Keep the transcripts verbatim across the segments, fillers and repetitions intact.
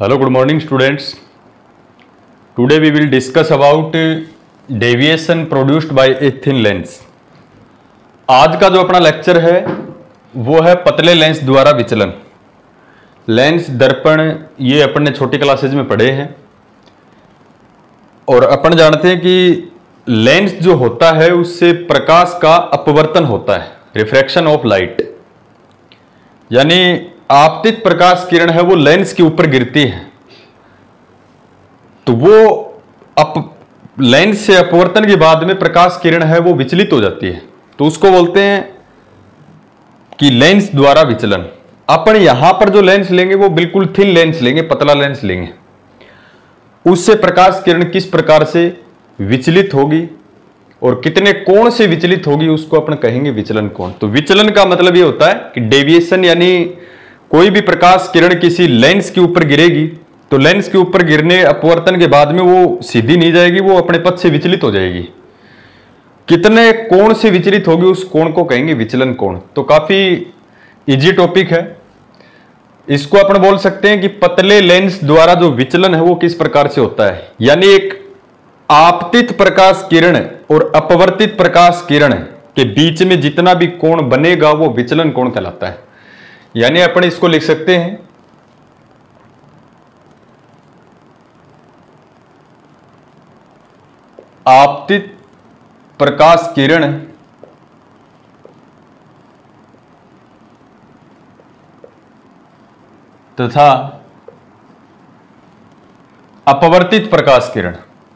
Hello, good morning students. Today we will discuss about deviation produced by a thin lens. आज का जो अपना lecture है वो है पतले लेंस द्वारा विचलन। लेंस, दर्पण, ये अपन ने छोटी क्लासेज में पढ़े हैं और अपन जानते हैं कि लेंस जो होता है उससे प्रकाश का अपवर्तन होता है, रिफ्रैक्शन ऑफ लाइट। यानी आपतित प्रकाश किरण है वो लेंस के ऊपर गिरती है तो वो अप लेंस से अपवर्तन के बाद में प्रकाश किरण है वो विचलित हो जाती है, तो उसको बोलते हैं कि लेंस द्वारा विचलन। अपन यहां पर जो लेंस लेंगे वो बिल्कुल थिन लेंस लेंगे, पतला लेंस लेंगे। उससे प्रकाश किरण किस प्रकार से विचलित होगी और कितने कोण से विचलित होगी उसको अपन कहेंगे विचलन कोण। तो विचलन का मतलब ये होता है कि डेविएशन, यानी कोई भी प्रकाश किरण किसी लेंस के ऊपर गिरेगी तो लेंस के ऊपर गिरने अपवर्तन के बाद में वो सीधी नहीं जाएगी, वो अपने पथ से विचलित हो जाएगी। कितने कोण से विचलित होगी उस कोण को कहेंगे विचलन कोण। तो काफी इजी टॉपिक है। इसको अपन बोल सकते हैं कि पतले लेंस द्वारा जो विचलन है वो किस प्रकार से होता है। यानी एक आपतित प्रकाश किरण और अपवर्तित प्रकाश किरण के बीच में जितना भी कोण बनेगा वो विचलन कोण कहलाता है। यानी अपन इसको लिख सकते हैं आपतित प्रकाश किरण तथा अपवर्तित प्रकाश किरण।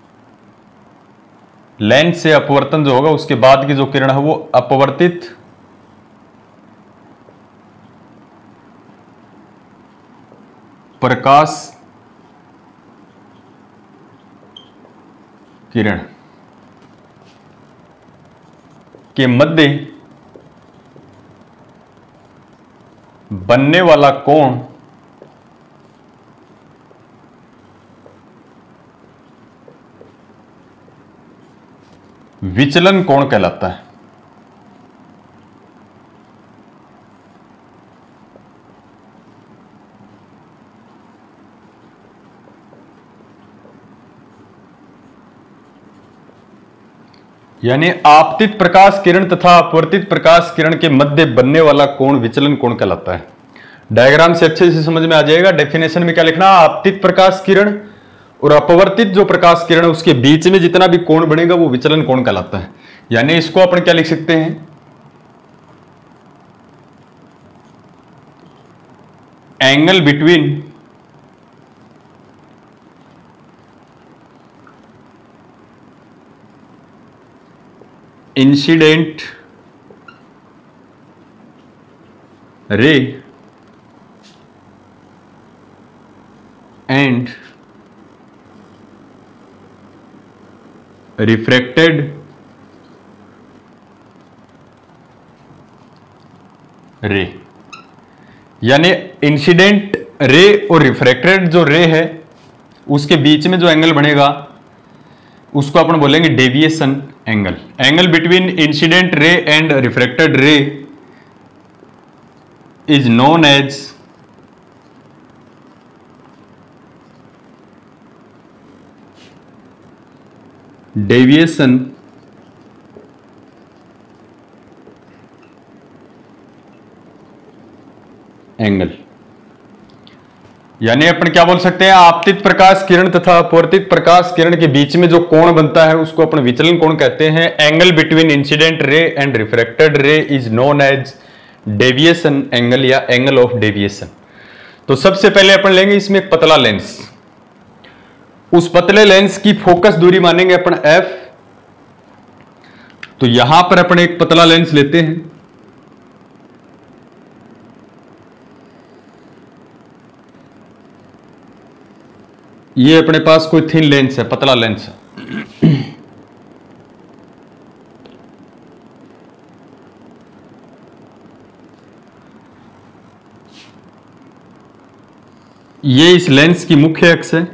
लेंस से अपवर्तन जो होगा उसके बाद की जो किरण है वो अपवर्तित प्रकाश किरण के मध्य बनने वाला कोण विचलन कोण कहलाता है। यानी आपतित प्रकाश किरण तथा अपवर्तित प्रकाश किरण के मध्य बनने वाला कोण विचलन कोण कहलाता है। डायग्राम से अच्छे से समझ में आ जाएगा। डेफिनेशन में क्या लिखना, आपतित प्रकाश किरण और अपवर्तित जो प्रकाश किरण है उसके बीच में जितना भी कोण बनेगा वो विचलन कोण कहलाता है। यानी इसको अपन क्या लिख सकते हैं, angle between incident ray and refracted ray. यानी इंसिडेंट रे और रिफ्रैक्टेड जो रे है उसके बीच में जो एंगल बनेगा उसको अपन बोलेंगे deviation angle. Angle between incident ray and refracted ray is known as deviation angle. यानी अपन क्या बोल सकते हैं, आपतित प्रकाश किरण तथा अपवर्तित प्रकाश किरण के बीच में जो कोण बनता है उसको अपन विचलन कोण कहते हैं। Angle between incident ray and refracted ray is known as deviation angle या एंगल ऑफ डेविएशन। तो सबसे पहले अपन लेंगे इसमें एक पतला लेंस। उस पतले लेंस की फोकस दूरी मानेंगे अपन f। तो यहां पर अपन एक पतला लेंस लेते हैं। ये अपने पास कोई थिन लेंस है, पतला लेंस है। ये इस लेंस की मुख्य अक्ष है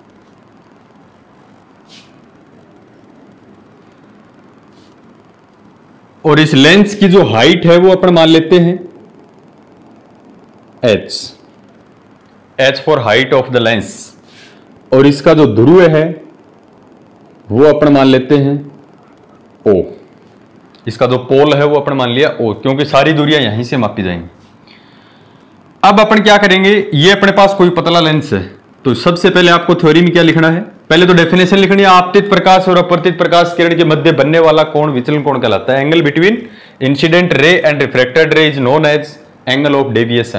और इस लेंस की जो हाइट है वो अपन मान लेते हैं h। H for height of the lens, और इसका जो ध्रुव है वो अपन मान लेते हैं ओ। इसका जो पोल है वो अपन मान लिया ओ, क्योंकि सारी दूरियां यहीं से मापी जाएंगी। अब अपन क्या करेंगे, ये अपने पास कोई पतला लेंस है, तो सबसे पहले आपको थ्योरी में क्या लिखना है, पहले तो डेफिनेशन लिखनी है। आपतित प्रकाश और अपवर्तित प्रकाश किरण के मध्य बनने वाला कोण विचलन कोण कहलाता है। Angle between incident ray and refracted ray is known as angle of deviation.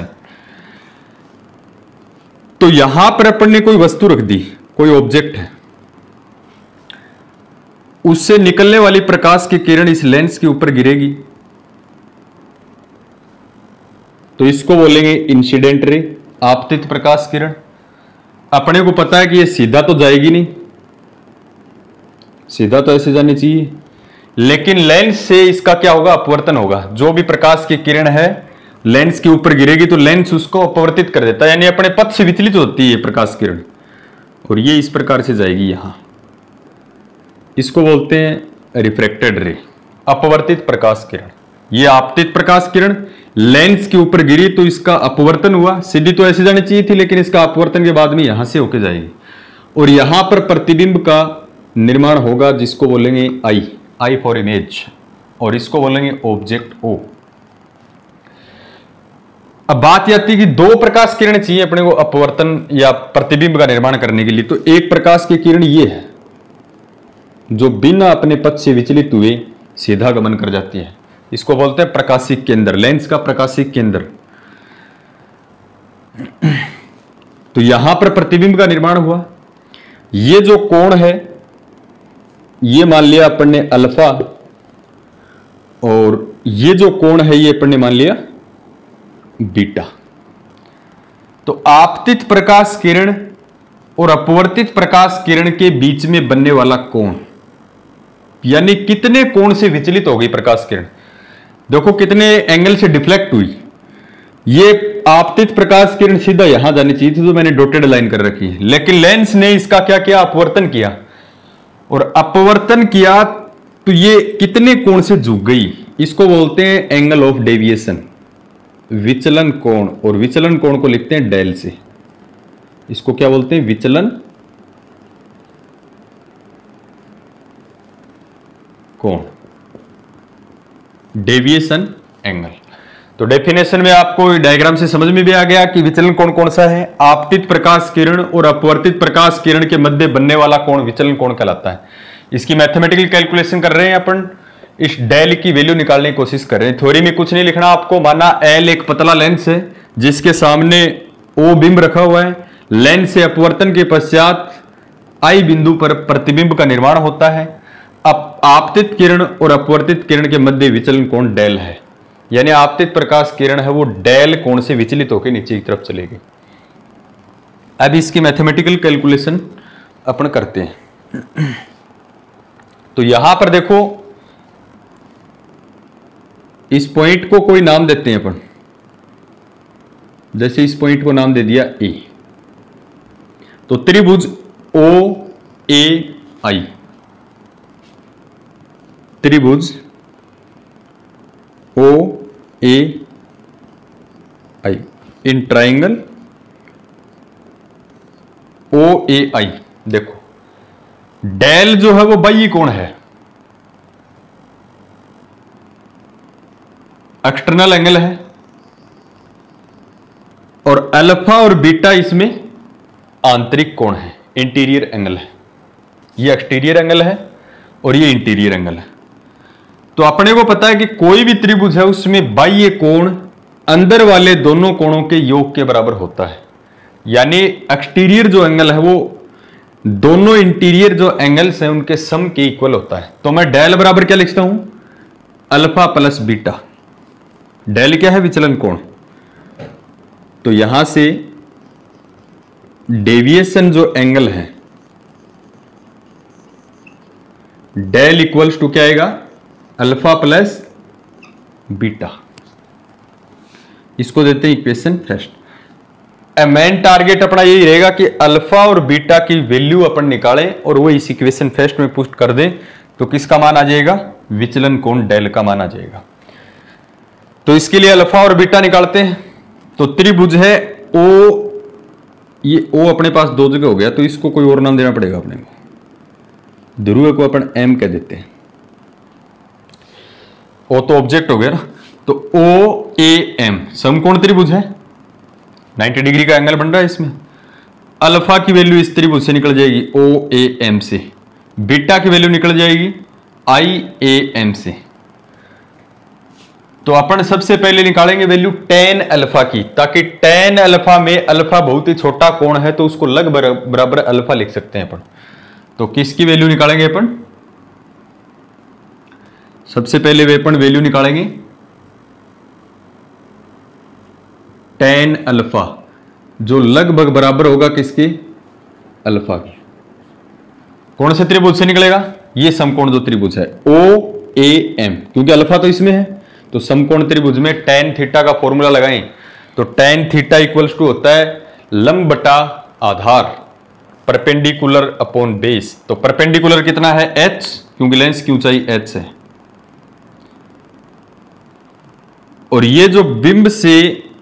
तो यहां पर अपन ने कोई वस्तु रख दी, कोई ऑब्जेक्ट है, उससे निकलने वाली प्रकाश की किरण इस लेंस के ऊपर गिरेगी, तो इसको बोलेंगे इंसिडेंट रे, आपतित प्रकाश किरण। अपने को पता है कि ये सीधा तो जाएगी नहीं, सीधा तो ऐसे जानी चाहिए, लेकिन लेंस से इसका क्या होगा, अपवर्तन होगा। जो भी प्रकाश की किरण है लेंस के ऊपर गिरेगी तो लेंस उसको अपवर्तित कर देता है, यानी अपने पथ से विचलित होती है प्रकाश किरण, और ये इस प्रकार से जाएगी यहां। इसको बोलते हैं रिफ्रैक्टेड रे, अपवर्तित प्रकाश किरण। ये आपतित प्रकाश किरण लेंस के ऊपर गिरी तो इसका अपवर्तन हुआ, सीधी तो ऐसे जानी चाहिए थी, लेकिन इसका अपवर्तन के बाद में यहां से होके जाएगी, और यहां पर प्रतिबिंब का निर्माण होगा, जिसको बोलेंगे आई, आई फॉर इमेज, और इसको बोलेंगे ऑब्जेक्ट ओ। अब बात यह आती है कि दो प्रकाश किरण चाहिए अपने को अपवर्तन या प्रतिबिंब का निर्माण करने के लिए। तो एक प्रकाश की किरण ये है जो बिना अपने पथ से विचलित हुए सीधा गमन कर जाती है, इसको बोलते हैं प्रकाशिक केंद्र, लेंस का प्रकाशिक केंद्र। तो यहां पर प्रतिबिंब का निर्माण हुआ। ये जो कोण है ये मान लिया अपन ने अल्फा, और ये जो कोण है ये अपन ने मान लिया बीटा। तो आपतित प्रकाश किरण और अपवर्तित प्रकाश किरण के बीच में बनने वाला कोण, यानी कितने कोण से विचलित हो गई प्रकाश किरण, देखो कितने एंगल से डिफ्लेक्ट हुई। ये आपतित प्रकाश किरण सीधा यहां जानी चाहिए थी, तो मैंने डॉटेड लाइन कर रखी है, लेकिन लेंस ने इसका क्या किया, अपवर्तन किया, और अपवर्तन किया तो ये कितने कोण से झुक गई, इसको बोलते हैं एंगल ऑफ डेविएशन, विचलन कोण। और विचलन कोण को लिखते हैं डेल से, इसको क्या बोलते हैं, विचलन कोण, डेविएशन एंगल। तो डेफिनेशन में आपको डायग्राम से समझ में भी आ गया कि विचलन कोण कौन सा है, आपतित प्रकाश किरण और अपवर्तित प्रकाश किरण के मध्य बनने वाला कोण विचलन कोण कहलाता है। इसकी मैथमेटिकल कैलकुलेशन कर रहे हैं अपन, इस डेल की वैल्यू निकालने की कोशिश कर रहे हैं। थ्योरी में कुछ नहीं लिखना आपको, माना एल एक पतला लेंस है जिसके सामने ओ बिंब रखा हुआ है, लेंस से अपवर्तन के पश्चात आई बिंदु पर प्रतिबिंब का निर्माण होता है। अब आपतित किरण और अपवर्तित किरण के मध्य विचलन कोण डेल है, यानी आपतित प्रकाश किरण है वो डेल कोण से विचलित होकर नीचे की तरफ चलेगी। अब इसकी मैथमेटिकल कैलकुलेशन अपन करते हैं। तो यहां पर देखो इस पॉइंट को कोई नाम देते हैं अपन, जैसे इस पॉइंट को नाम दे दिया ए, तो त्रिभुज ओ ए आई, त्रिभुज ओ ए आई इन ट्राइंगल ओ ए आई। देखो डेल जो है वो बाह्य कोण है, एक्सटर्नल एंगल है, और अल्फा और बीटा इसमें आंतरिक कोण है, इंटीरियर एंगल है। ये एक्सटीरियर एंगल है और ये इंटीरियर एंगल है। तो अपने को पता है कि कोई भी त्रिभुज है उसमें बाह्य कोण अंदर वाले दोनों कोणों के योग के बराबर होता है, यानी एक्सटीरियर जो एंगल है वो दोनों इंटीरियर जो एंगल्स हैं उनके सम के इक्वल होता है। तो मैं डेल बराबर क्या लिखता हूं, अल्फा प्लस बीटा। डेल क्या है, विचलन कोण। तो यहां से डेविएशन जो एंगल है डेल इक्वल्स टू क्या आएगा, अल्फा प्लस बीटा। इसको देते हैं इक्वेशन फर्स्ट। मेन टारगेट अपना यही रहेगा कि अल्फा और बीटा की वैल्यू अपन निकालें और वो इस इक्वेशन फर्स्ट में पुट कर दें, तो किसका मान आ जाएगा, विचलन कोण डेल का मान आ जाएगा। तो इसके लिए अल्फा और बीटा निकालते हैं। तो त्रिभुज है ओ ये ओ अपने पास दो जगह हो गया, तो इसको कोई और नाम देना पड़ेगा अपने को। ध्रुव को अपन एम कह देते हैं। ओ तो ऑब्जेक्ट हो गया ना, तो ओ ए एम समकोण त्रिभुज है, नब्बे डिग्री का एंगल बन रहा है इसमें। अल्फा की वैल्यू इस त्रिभुज से निकल जाएगी ओ ए एम से, बीटा की वैल्यू निकल जाएगी आई ए एम से। तो अपन सबसे पहले निकालेंगे वैल्यू टेन अल्फा की, ताकि टेन अल्फा में अल्फा बहुत ही छोटा कोण है तो उसको लग बराबर अल्फा लिख सकते हैं अपन। तो किसकी वैल्यू निकालेंगे अपन? सबसे पहले वे अपन वैल्यू निकालेंगे टेन अल्फा, जो लगभग बराबर होगा किसके? अल्फा की। कौन से त्रिभुज से निकलेगा? ये समकोण जो त्रिभुज है ओ ए एम, क्योंकि अल्फा तो इसमें है, तो समकोण त्रिभुज में टेन थीटा का फॉर्मूला लगाएं तो टेन थीटा इक्वल्स टू होता है लंब बटा आधार, परपेंडिकुलर अपॉन बेस। तो परपेंडिकुलर कितना है? h, क्योंकि लेंस की ऊंचाई h है। और ये जो बिंब से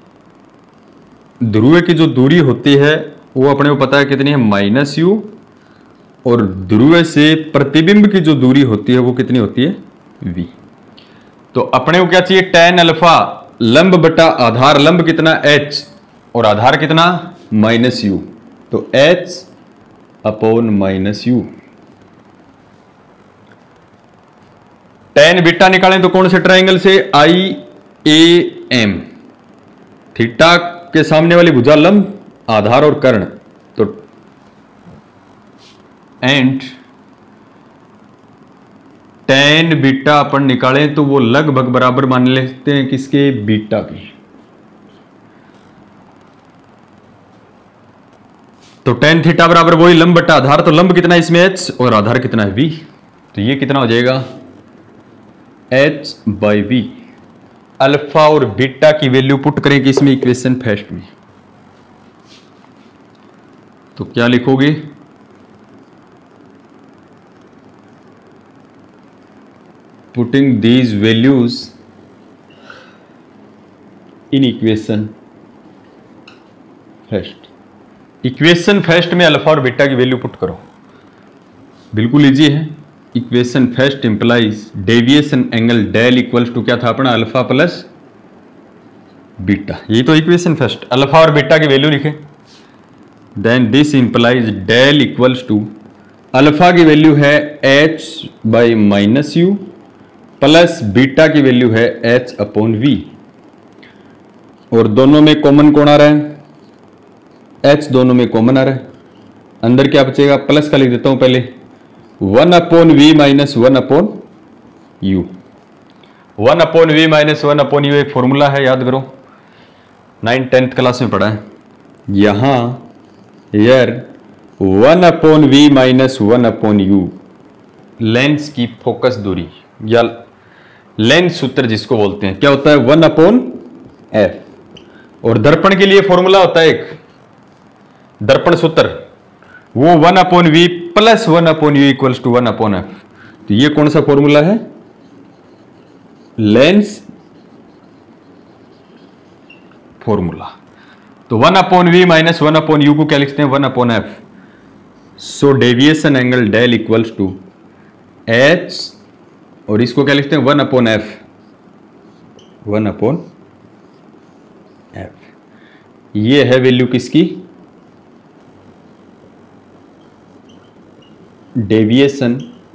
ध्रुव की जो दूरी होती है वो अपने को पता है कितनी है? Minus U. और ध्रुव से प्रतिबिंब की जो दूरी होती है वो कितनी होती है? v। तो अपने को क्या चाहिए? टेन अल्फा लंब बटा आधार, लंब कितना? h और आधार कितना? Minus U. तो h upon minus U. Tan beta निकालें तो कौन से ट्राइंगल से? आई ए एम, थीटा के सामने वाली भुजा लंब, आधार और कर्ण। तो एंड टेन बीटा अपन निकालें तो वो लगभग बराबर मान लेते हैं किसके? बीटा की। तो टेन थीटा बराबर वही लंब बटा आधार, तो लंब कितना इसमें? h और आधार कितना है? v। तो ये कितना हो जाएगा? h by V. अल्फा और बीटा की वैल्यू पुट करें कि इसमें इक्वेशन फर्स्ट में, तो क्या लिखोगे? Putting these values in equation first. Equation first में अल्फा और बीटा की वैल्यू पुट करो, बिल्कुल इजी है। Equation first implies deviation angle del equals to क्या था अपना? Alpha plus beta. ये तो इक्वेशन फर्स्ट, अल्फा और बीटा की वैल्यू लिखे। Then this implies del equals to alpha की वैल्यू है h by minus U plus beta की वैल्यू है h अपॉन वी। और दोनों में कॉमन कौन आ रहा है? h दोनों में कॉमन आ रहा है। अंदर क्या बचेगा? प्लस का लिख देता हूं पहले, one upon V minus one upon U. One upon V minus one upon U एक फॉर्मूला है, याद करो, नाइन टेंथ क्लास में पढ़ा है। यहां यार one upon V minus one upon U lens की फोकस दूरी या लेंस सूत्र जिसको बोलते हैं, क्या होता है? One upon F. और दर्पण के लिए फॉर्मूला होता है एक दर्पण सूत्र, वो one upon V plus one upon U equals to one upon F. तो ये कौन सा फॉर्मूला है? Lens formula. तो one upon V minus one upon U को क्या लिखते हैं? One upon F. So deviation angle del equals to H, और इसको क्या लिखते हैं? One upon F, one upon F. ये है वैल्यू किसकी? Deviation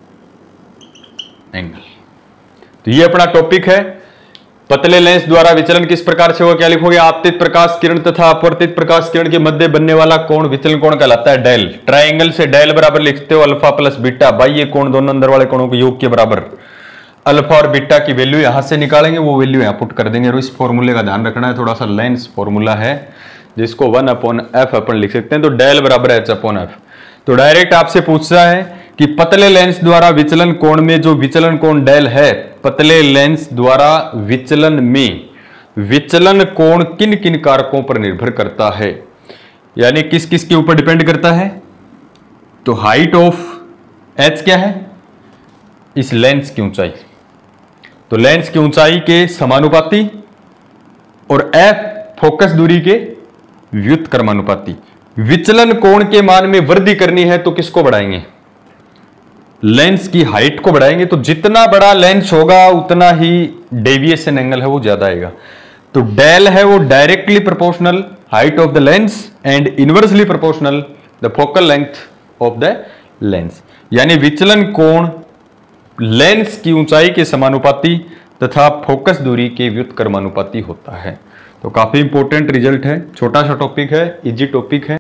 angle. तो ये अपना टॉपिक है। पतले लेंस द्वारा विचलन किस प्रकार से होगा? क्या लिखोगे? आपतित प्रकाश किरण तथा अपवर्तित प्रकाश किरण के मध्य बनने वाला कोण विचलन कोण कहलाता है? डेल। ट्राइंगल से डेल बराबर लिखते हो अल्फा प्लस बीटा, भाई ये कोण दोनों अंदर वाले कोणों के योग के बराबर। अल्फा और बीटा की वैल्यू यहां से निकालेंगे, वो वैल्यू यहां पुट कर देंगे। और इस फॉर्मूले का ध्यान रखना है, थोड़ा सा लेंस फॉर्मूला है जिसको वन अपॉन एफ अपन लिख सकते हैं। तो डेल बराबर एच अपॉन एफ। तो डायरेक्ट आपसे पूछता है कि पतले लेंस द्वारा विचलन कोण में जो विचलन कोण डेल है, पतले लेंस द्वारा विचलन में विचलन कोण किन किन कारकों पर निर्भर करता है, यानी किस किस के ऊपर डिपेंड करता है? तो हाइट ऑफ एच क्या है? इस लेंस की ऊंचाई, तो लेंस की ऊंचाई के समानुपाती, और एफ फोकस दूरी के व्युत्क्रमानुपाती। विचलन कोण के मान में वृद्धि करनी है तो किसको बढ़ाएंगे? लेंस की हाइट को बढ़ाएंगे। तो जितना बड़ा लेंस होगा उतना ही डेविएशन एंगल है वो ज्यादा आएगा। तो डेल है वो directly proportional height of the lens and inversely proportional the focal length of the lens. यानी विचलन कोण लेंस की ऊंचाई के समानुपाती तथा फोकस दूरी के व्युत्क्रमानुपाती होता है। तो काफी इंपॉर्टेंट रिजल्ट है, छोटा सा टॉपिक है, इजी टॉपिक है।